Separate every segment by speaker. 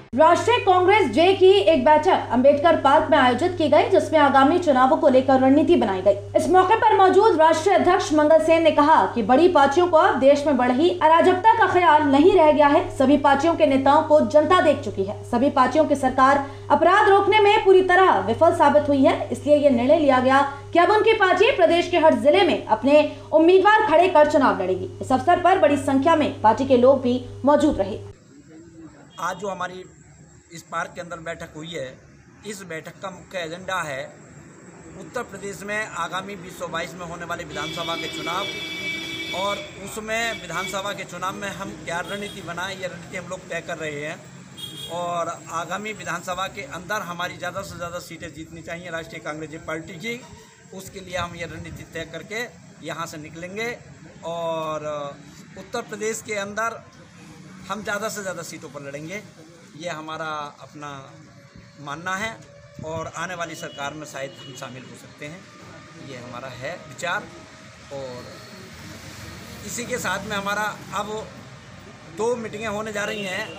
Speaker 1: राष्ट्रीय कांग्रेस जे की एक बैठक अंबेडकर पार्क में आयोजित की गई, जिसमें आगामी चुनावों को लेकर रणनीति बनाई गई। इस मौके पर मौजूद राष्ट्रीय अध्यक्ष मंगल सेन ने कहा कि बड़ी पार्टियों को अब देश में बढ़ रही अराजकता का ख्याल नहीं रह गया है। सभी पार्टियों के नेताओं को जनता देख चुकी है। सभी पार्टियों की सरकार अपराध रोकने में पूरी तरह विफल साबित हुई है। इसलिए ये निर्णय लिया गया कि अब उनकी पार्टी प्रदेश के हर जिले में अपने उम्मीदवार खड़े कर चुनाव लड़ेगी। इस अवसर पर बड़ी संख्या में पार्टी के लोग भी मौजूद रहे।
Speaker 2: आज जो हमारी इस पार्क के अंदर बैठक हुई है, इस बैठक का मुख्य एजेंडा है उत्तर प्रदेश में आगामी 2022 में होने वाले विधानसभा के चुनाव, और उसमें विधानसभा के चुनाव में हम क्या रणनीति बनाएं, ये रणनीति हम लोग तय कर रहे हैं। और आगामी विधानसभा के अंदर हमारी ज़्यादा से ज़्यादा सीटें जीतनी चाहिए राष्ट्रीय कांग्रेस पार्टी की। उसके लिए हम ये रणनीति तय करके यहाँ से निकलेंगे और उत्तर प्रदेश के अंदर हम ज़्यादा से ज़्यादा सीटों पर लड़ेंगे। ये हमारा अपना मानना है और आने वाली सरकार में शायद हम शामिल हो सकते हैं, ये हमारा है विचार। और इसी के साथ में हमारा अब 2 मीटिंगें होने जा रही हैं।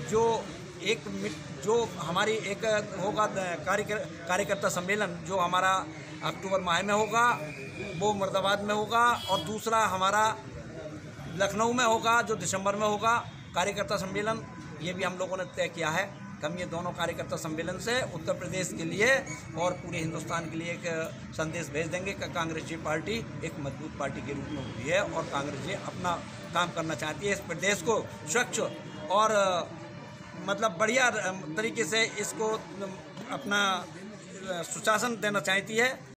Speaker 2: जो हमारी एक होगा कार्यकर्ता सम्मेलन, जो हमारा अक्टूबर माह में होगा, वो मुरादाबाद में होगा, और दूसरा हमारा लखनऊ में होगा जो दिसंबर में होगा कार्यकर्ता सम्मेलन। ये भी हम लोगों ने तय किया है कि हम ये दोनों कार्यकर्ता सम्मेलन से उत्तर प्रदेश के लिए और पूरे हिंदुस्तान के लिए एक संदेश भेज देंगे कि कांग्रेस जी पार्टी एक मजबूत पार्टी के रूप में उठी है और कांग्रेस जी अपना काम करना चाहती है। इस प्रदेश को स्वच्छ और मतलब बढ़िया तरीके से इसको अपना सुशासन देना चाहती है।